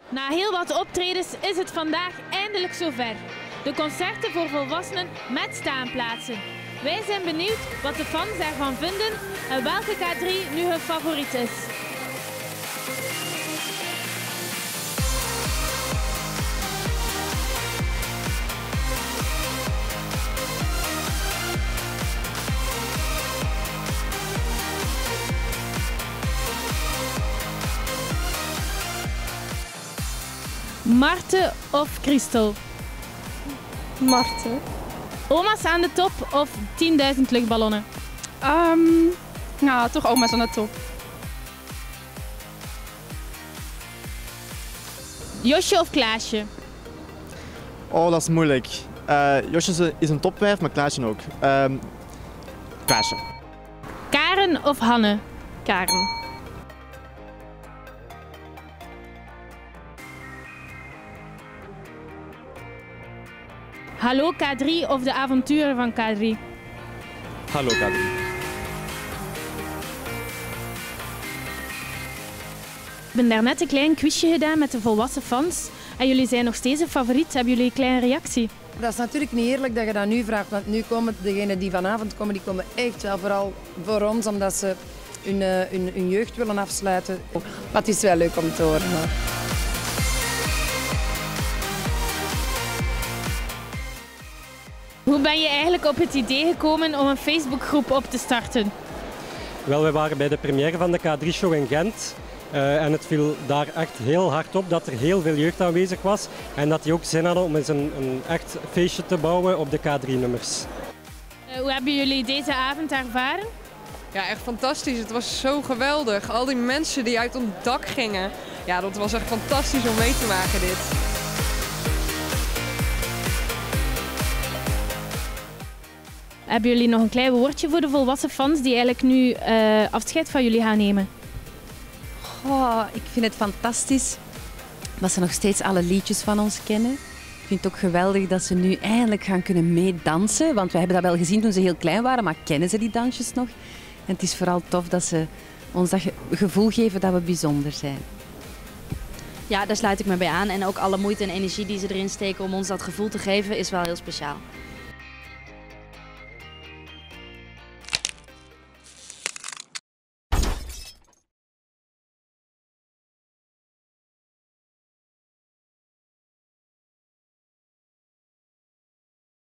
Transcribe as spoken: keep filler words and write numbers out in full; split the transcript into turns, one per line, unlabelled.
Na heel wat optredens is het vandaag eindelijk zover. De concerten voor volwassenen met staanplaatsen. Wij zijn benieuwd wat de fans ervan vinden en welke K drie nu hun favoriet is. Marten of Christel?
Marten.
Oma's aan de top of tienduizend luchtballonnen?
Um, nou, toch oma's aan de top.
Josje of Klaasje?
Oh, dat is moeilijk. Uh, Josje is een topwijf, maar Klaasje ook. Uh, Klaasje.
Karen of Hanne?
Karen.
Hallo K drie of de avonturen van K drie?
Hallo K drie.
We hebben daarnet een klein quizje gedaan met de volwassen fans. En jullie zijn nog steeds een favoriet. Hebben jullie een kleine reactie?
Dat is natuurlijk niet eerlijk dat je dat nu vraagt. Want nu komen degenen die vanavond komen, die komen echt wel vooral voor ons. Omdat ze hun, hun, hun jeugd willen afsluiten. Maar het is wel leuk om te horen. Maar...
Hoe ben je eigenlijk op het idee gekomen om een Facebookgroep op te starten?
Wel, we waren bij de première van de K drie show in Gent. Uh, en het viel daar echt heel hard op dat er heel veel jeugd aanwezig was. En dat die ook zin hadden om eens een, een echt feestje te bouwen op de K drie nummers.
Uh, hoe hebben jullie deze avond ervaren?
Ja, echt fantastisch. Het was zo geweldig. Al die mensen die uit ons dak gingen. Ja, dat was echt fantastisch om mee te maken dit.
Hebben jullie nog een klein woordje voor de volwassen fans die eigenlijk nu uh, afscheid van jullie gaan nemen?
Oh, ik vind het fantastisch dat ze nog steeds alle liedjes van ons kennen. Ik vind het ook geweldig dat ze nu eindelijk gaan kunnen meedansen. Want we hebben dat wel gezien toen ze heel klein waren, maar kennen ze die dansjes nog? En het is vooral tof dat ze ons dat gevoel geven dat we bijzonder zijn.
Ja, daar sluit ik me bij aan. En ook alle moeite en energie die ze erin steken om ons dat gevoel te geven is wel heel speciaal.